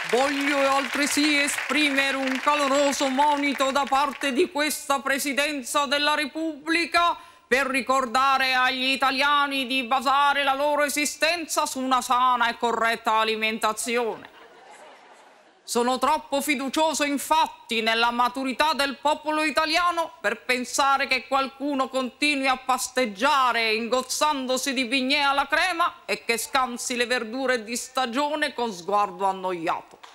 Voglio altresì esprimere un caloroso monito da parte di questa Presidenza della Repubblica per ricordare agli italiani di basare la loro esistenza su una sana e corretta alimentazione. Sono troppo fiducioso, infatti, nella maturità del popolo italiano per pensare che qualcuno continui a pasteggiare ingozzandosi di bignè alla crema e che scansi le verdure di stagione con sguardo annoiato.